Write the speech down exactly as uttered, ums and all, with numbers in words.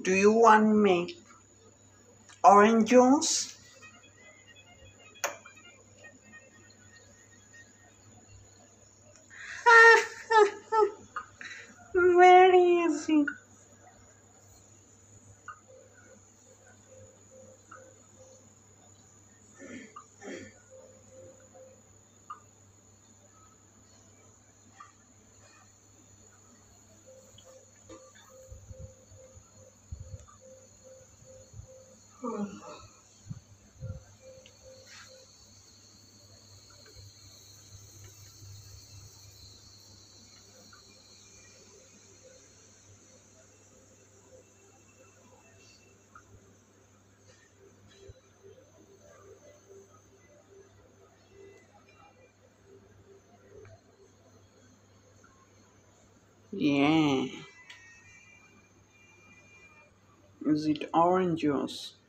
Do you want to make orange juice? Very easy. Yeah. Is it orange juice?